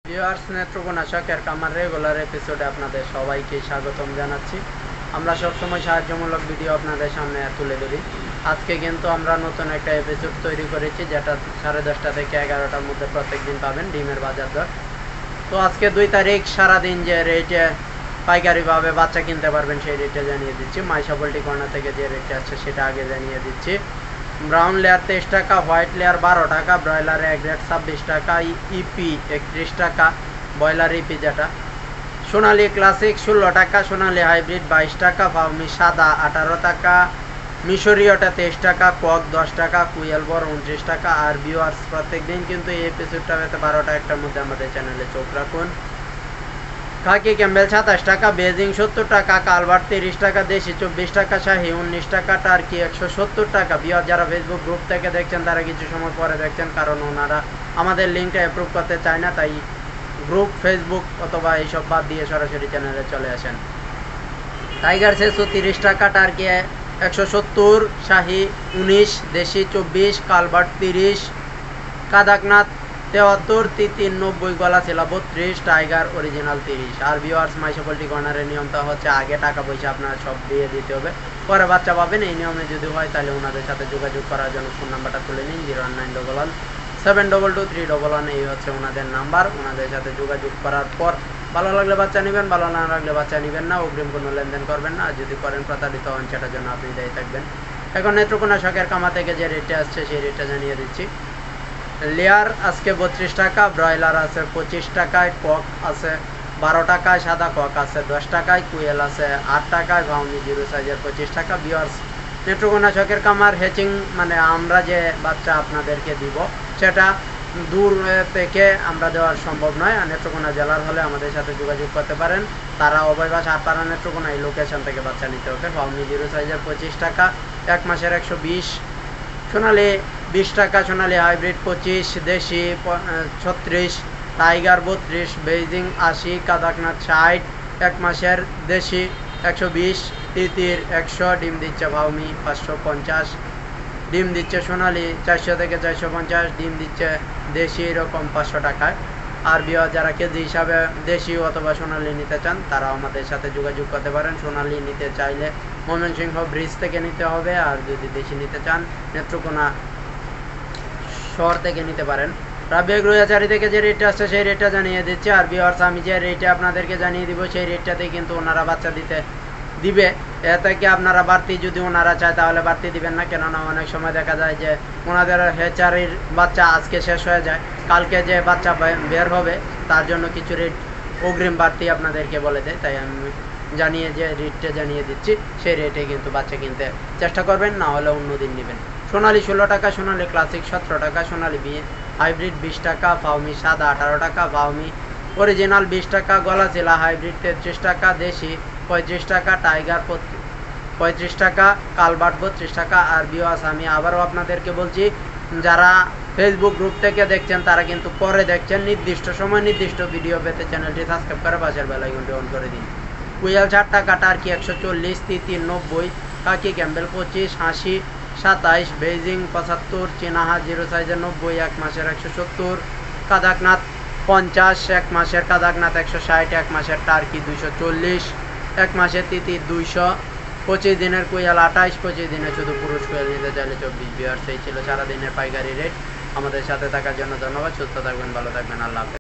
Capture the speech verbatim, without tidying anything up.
Viewers, Netrokona শখের খামার regular এপিসোডে আপনাদের সবাইকে স্বাগতম জানাচ্ছি। আমরা সবসময় সাহায্যমূলক ভিডিও আপনাদের সামনে তুলে ধরি। আজকে কিন্তু আমরা নতুন একটা এপিসোড তৈরি করেছি, যেটা সাড়ে দশটা থেকে এগারোটার মধ্যে প্রত্যেক দিন পাবেন ডিমের বাজার দর। তো আজকে দুই তারিখ সারাদিন যে রেটে পাইকারিভাবে বাচ্চা কিনতে পারবেন সেই রেটে জানিয়ে দিচ্ছি। মাইশা পোল্ট্রি কর্নার থেকে যে রেটে আসছে সেটা আগে জানিয়ে দিচ্ছি। ব্রাউন লেয়ার তেইশ টাকা, হোয়াইট লেয়ার বারো টাকা, ব্রয়লার এক রেট ছাব্বিশ টাকা, ইপি একত্রিশ টাকা, ব্রয়লার ইপি যেটা, সোনালি ক্লাসিক ষোলো টাকা, সোনালি হাইব্রিড বাইশ টাকা, ফাউমি সাদা আঠারো টাকা, মিশরীয়টা তেইশ টাকা, কক দশ টাকা, কুয়েল বড় উনত্রিশ টাকা। আর ভিউয়ার্স, প্রত্যেক দিন কিন্তু এই এপিসোডটা পেতে বারোটা একটার মধ্যে আমাদের চ্যানেলে চোখ রাখুন। খাকি ক্যাম্বেল সাতাশ টাকা, বেজিং সত্তর টাকা, কালভার্ট তিরিশ টাকা, দেশি চব্বিশ টাকা, শাহি উনিশ টাকা, টার্কি একশো সত্তর টাকা। বিয়ার যারা ফেসবুক গ্রুপ থেকে দেখছেন তারা কিছু সময় পরে দেখছেন, কারণ ওনারা আমাদের লিঙ্কটা অ্যাপ্রুভ করতে চায় না, তাই গ্রুপ ফেসবুক অথবা এইসব বাদ দিয়ে সরাসরি চ্যানেলে চলে আসেন। টাইগার ছেশো তিরিশ টাকা, টার্কি একশো সত্তর, শাহি উনিশ, দেশি চব্বিশ, কালভার্ট তিরিশ, কাদাকনাথ তেয়াত্তর, তিতিন নব্বই, গলা ছিল বত্রিশ, টাইগার অরিজিনাল তিরিশ। আর ভিউয়ার্স, মাইশা পোল্ট্রি কর্নারের নিয়মটা হচ্ছে আগে টাকা পয়সা আপনারা সব দিয়ে দিতে হবে, পরে বাচ্চা পাবেন। এই নিয়মে যদি হয় তাহলে ওনাদের সাথে যোগাযোগ করার জন্য ফোন নাম্বারটা তুলে নিন, zero one nine double one seven double two three double one. এই হচ্ছে ওনাদের নাম্বার। ওনাদের সাথে যোগাযোগ করার পর ভালো লাগলে বাচ্চা নেবেন, ভালো না লাগলে বাচ্চা নেবেন না, অগ্রিম কোনো লেনদেন করবেন না। আর যদি করেন প্রতারিত হন সেটার জন্য আপনি দায়ী থাকবেন। এখন নেত্রকোনা শখের খামার থেকে যে রেটে আসছে সেই রেটটা জানিয়ে দিচ্ছি। লেয়ার আজকে বত্রিশ টাকা, ব্রয়লার আছে পঁচিশ টাকায়, কক আছে বারো টাকায়, সাদা কক আছে দশ টাকায়, কুয়েল আছে আট টাকায়, ভাউনি জিরো সাইজের পঁচিশ টাকা। ভিউয়ার্স, নেত্রকোনা শখের খামার হ্যাচিং মানে আমরা যে বাচ্চা আপনাদেরকে দিব সেটা দূর থেকে আমরা দেওয়ার সম্ভব নয়। আর নেত্রকোনা জেলার হলে আমাদের সাথে যোগাযোগ করতে পারেন। তারা অবৈবাস আটপাড়া নেত্রকোনা এই লোকেশন থেকে বাচ্চা নিতে হবে। ভাউনি জিরো সাইজের পঁচিশ টাকা, এক মাসের একশো বিশ, সোনালি বিশ টাকা, সোনালি হাইব্রিড পঁচিশ, দেশি ছত্রিশ, টাইগার বত্রিশ, বেইজিং আশি, কাদাকনাথ ষাট, এক মাসের দেশি একশো বিশ, তিতির একশো, ডিম দিচ্ছে ভাউমি পাঁচশো পঞ্চাশ, ডিম দিচ্ছে সোনালি চারশো থেকে চারশো পঞ্চাশ, ডিম দিচ্ছে দেশি এরকম পাঁচশো টাকায়। আর বিয়া যারা কেজি হিসাবে দেশি অথবা সোনালি নিতে চান তারা আমাদের সাথে যোগাযোগ করতে পারেন। সোনালি নিতে চাইলে ময়মনসিংহ ব্রিজ থেকে নিতে হবে, আর যদি দেশি নিতে চান নেত্রকোনা শহর থেকে নিতে পারেন। রাবিয়া গ্রোয়াচারি থেকে যে রেটটা আসছে সেই রেটটা জানিয়ে দিচ্ছে। আর ভিউয়ার্স, আমি যে রেটে আপনাদেরকে জানিয়ে দিব সেই রেটটাতেই কিন্তু ওনারা বাচ্চা দিতে দিবে। এ থেকে আপনারা বাড়তি যদি ওনারা চায় তাহলে বাড়তি দিবেন না, কেননা অনেক সময় দেখা যায় যে ওনাদের হেচারির বাচ্চা আজকে শেষ হয়ে যায়, কালকে যে বাচ্চা বের হবে তার জন্য কিছু রেট অগ্রিম বাড়তি আপনাদেরকে বলে দেয়। তাই আমি জানিয়ে যে রেটটা জানিয়ে দিচ্ছি সেই রেটে কিন্তু বাচ্চা কিনতে চেষ্টা করবেন, না হলে অন্য দিন নেবেন। সোনালি ষোলো টাকা, সোনালি ক্লাসিক সতেরো টাকা, সোনালি বি হাইব্রিড বিশ টাকা, ফাউমি সাদা আঠারো টাকা, ফাউমি অরিজিনাল বিশ টাকা, গলা চিলা হাইব্রিড তেত্রিশ টাকা, দেশি পঁয়ত্রিশ টাকা, টাইগার পঁয়ত্রিশ টাকা, কালভার্ট বত্রিশ টাকা। আর ভিউয়ার্স, আমি আবারও আপনাদেরকে বলছি, যারা ফেসবুক গ্রুপ থেকে দেখছেন তারা কিন্তু পরে দেখছেন, নির্দিষ্ট সময় নির্দিষ্ট ভিডিও পেতে চ্যানেলটি সাবস্ক্রাইব করে পাশের বেল আইকনটি অন করে দিন। কুয়েল ষাট টাকা, টার্কি একশো চল্লিশ, তিতির নব্বই, কাকি ক্যাম্বেল পঁচিশ, আশি, সাতাইশ, বেইজিং পঁচাত্তর, চিনাহা জিরো সাইজের নব্বই, এক মাসের একশো সত্তর, কাদাকনাথ পঞ্চাশ, এক মাসের কাদাকনাথ একশো ষাট, এক মাসের টার্কি দুইশো চল্লিশ, এক মাসের তিতির দুইশো, পঁচিশ দিনের কুয়েল আঠাইশ, পঁচিশ দিনে শুধু পুরুষ কুয়েল নিতে চাইলে চব্বিশ। ভিউয়ার্স, এই ছিল সারাদিনের পাইকারি রেট। আমাদের সাথে থাকার জন্য ধন্যবাদ। সুস্থ থাকবেন, ভালো থাকবেন, আল্লাহ হাফেজ।